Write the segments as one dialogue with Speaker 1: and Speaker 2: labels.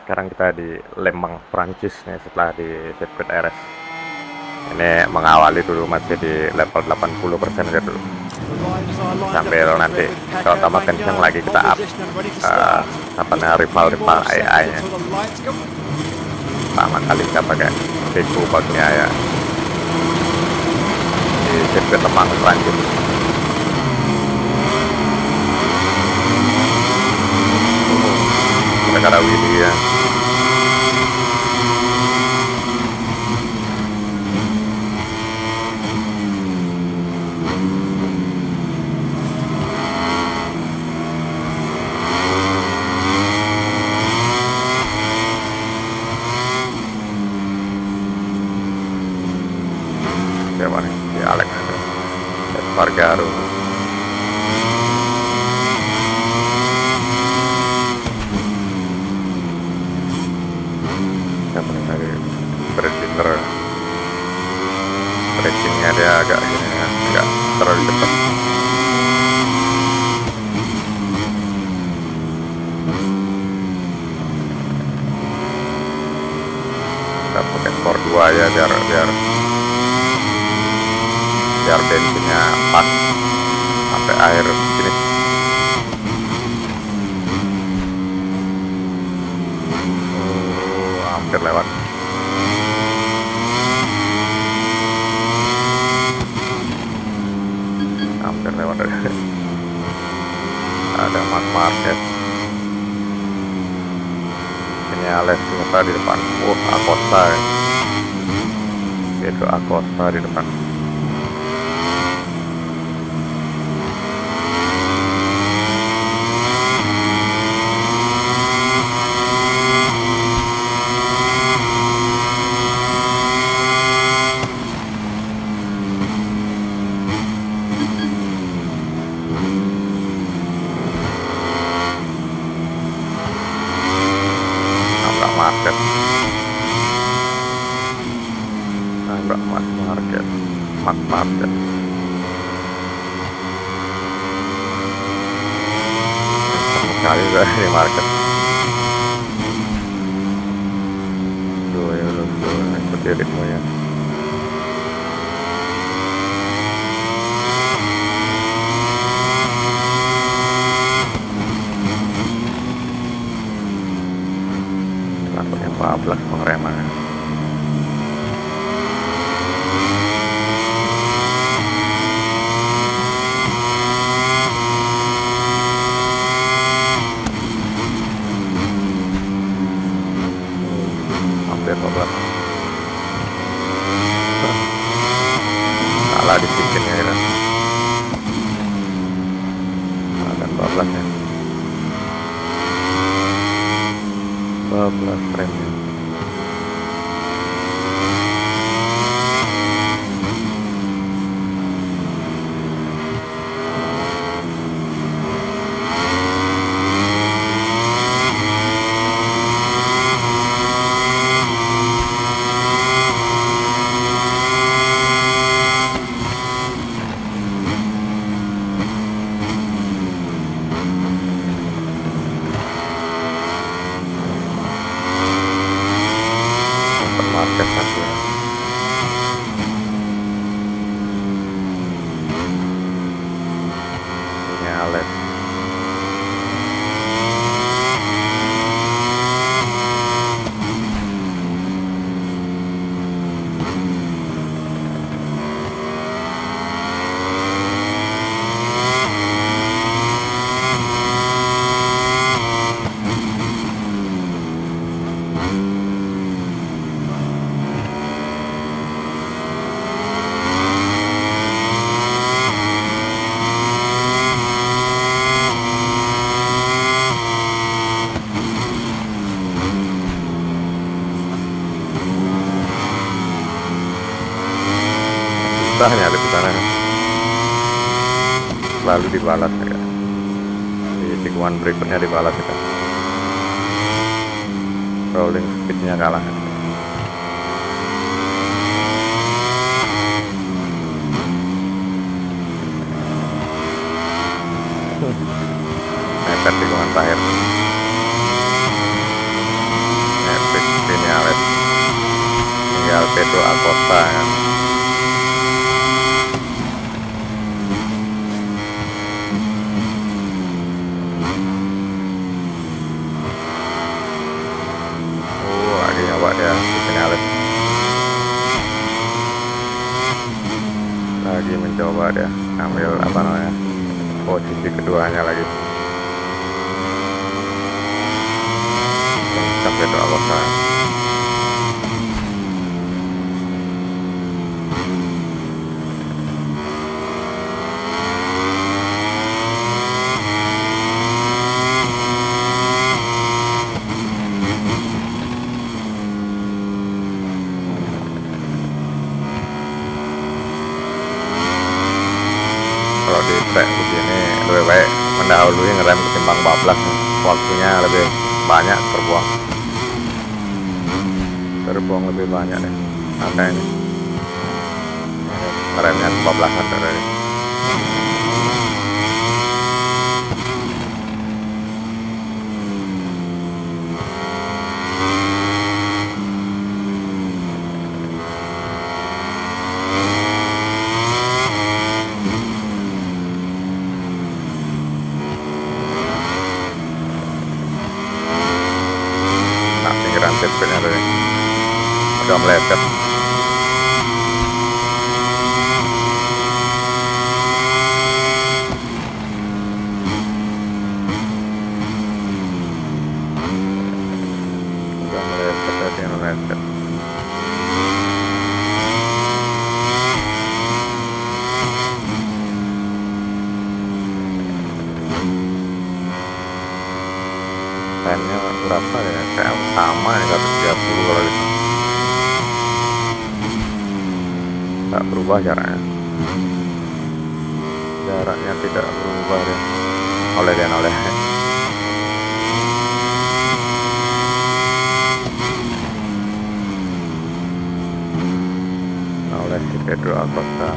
Speaker 1: Sekarang kita di Lembang, Prancis nih setelah di sirkuit RS. Ini mengawali dulu masih di level 80% aja dulu. Sambil nanti kalau tambah kencang lagi kita up rival AI-nya. Pertama kali kita pakai Pecco Bagnaia di sirkuit Lembang, Prancis. Mereka ada Willy ya. Siapa nih? Si Alex Espargaro. Siapa nih tadi? Breathtaking. Breakingnya dia agak gini ya, agak terlalu cepat. Kita pakai skor 2 ya biar bensinnya pas sampai akhir sini. Hampir lewat. Ada Marquez. Ini Alex di depan. Acosta ya. Pedro Acosta di depan. Market. Sekali dari market. Seperti ritme ya. Langsungnya 14 pengereman. Salah di bikinnya ya. Dan 12 ya. 12 frame. Susahnya ada di sana, selalu dibalas ya. Di tikungan berikutnya dibalas kita. Rolling speednya kalah. Mepet tikungan terakhir. Acosta kan. Lagi nyoba dia finalis, lagi mencoba dia ambil apa namanya posisi keduanya lagi. Sampai Pedro Acosta. Kalau di track begini lebih baik mendahului ngerem ketimbang bablas, waktunya lebih banyak terbuang lebih banyak deh. Makanya ini ngeremnya bablasan tadi. Sirkuitnya tadi udah meleset. Time-nya berapa ya? Kayak sama nih, 130 kalau gitu. Nggak berubah jaraknya. Jaraknya tidak berubah deh. Oleh. Oleh si Pedro Acosta.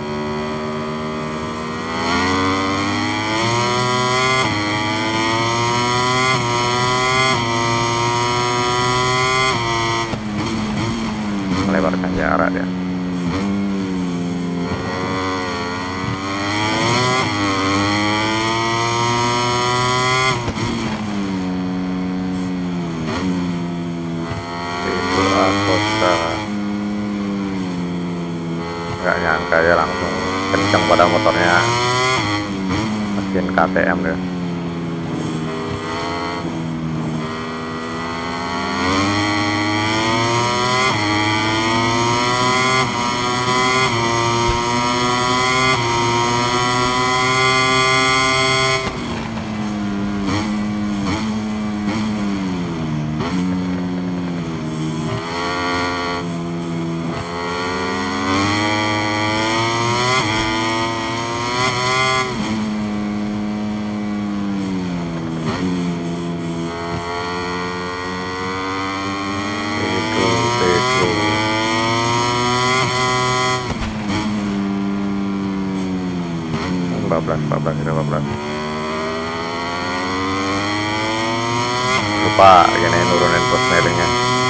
Speaker 1: Melebarkan jarak dia. Itu Acosta nggak nyangka ya, langsung kencang pada motornya, mesin KTM deh. Lupa gini nurunin posneringnya.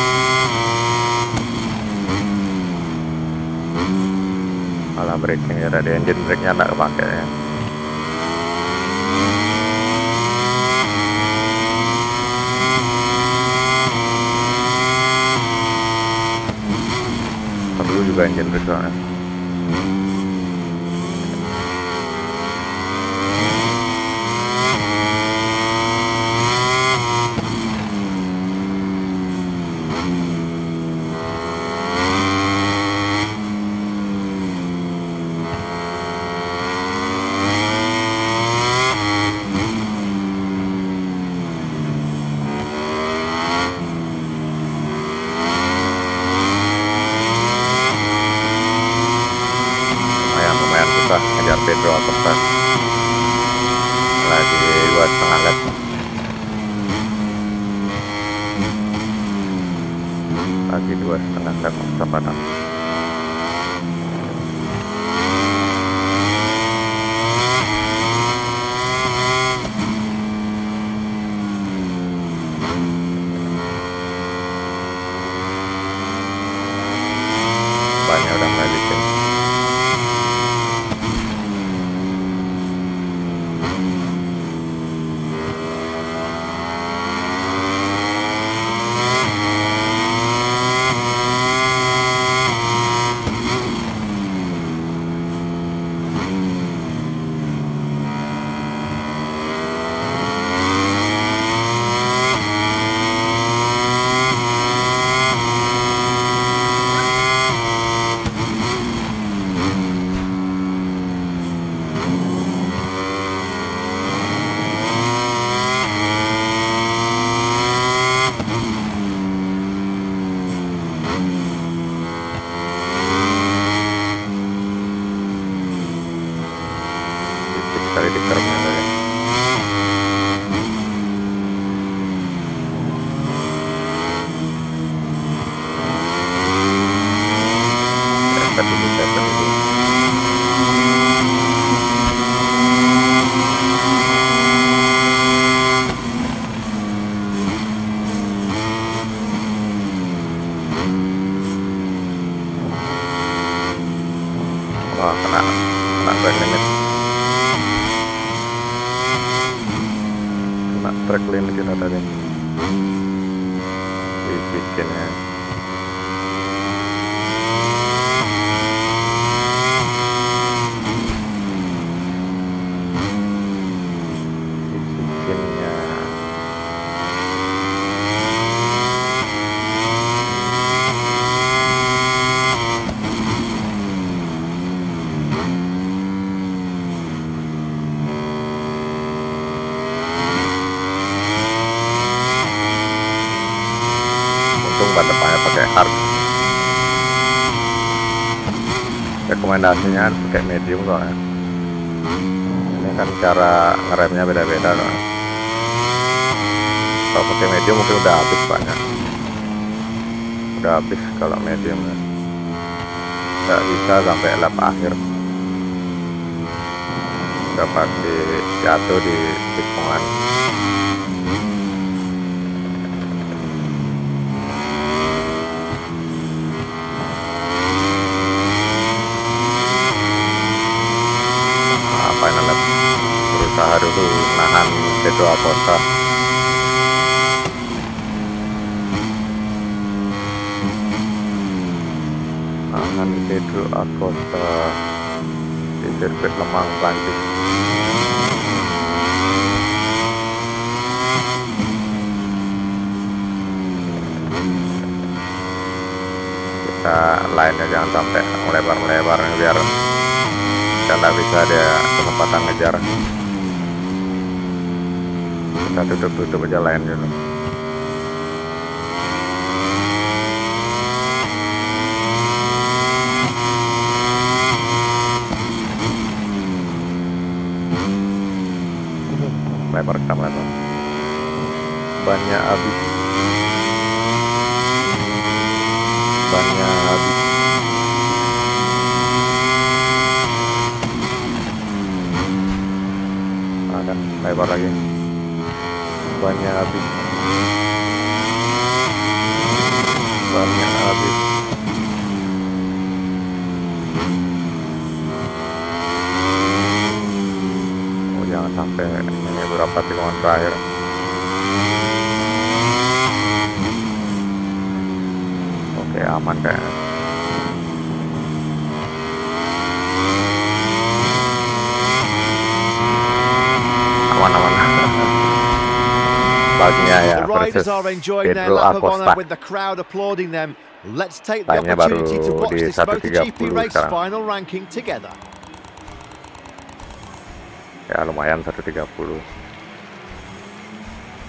Speaker 1: Malah braking ya tadi, engine brake-nya nggak kepake ya. Perlu juga engine brake soalnya. Ngejar Pedro Acosta lagi 2,5 lap. Lagi 2,5 lap kecepatan. Bannya udah mulai licin. Sekali di kerbnya tadi. Set dulu. Wah, kena brake limit. Track limit kita tadi dibikinnya. Ban depannya pakai hard. Rekomendasinya pakai medium soalnya. Ini kan cara ngeremnya beda-beda loh. Kalau pakai medium mungkin udah habis banyak. Udah habis kalau medium. Nggak bisa sampai lap akhir. Udah pasti jatuh di tikungan. Berusaha dulu nahan Pedro Acosta. Nahan Pedro Acosta di sirkuit Lemang, Prancis. Kita lainnya jangan sampai melebar-melebar biar nggak bisa dia kesempatan ngejar. Kita tutup aja lain dulu. Lebar. Bannya habis. Ada lebar lagi. Bannya habis. Oh, jangan sampai ini berapa tikungan terakhir. Oke, aman kayaknya. Aman. Bagnaia versus Pedro Acosta. Lainnya baru di 1.30 sekarang. Ya lumayan 1.30.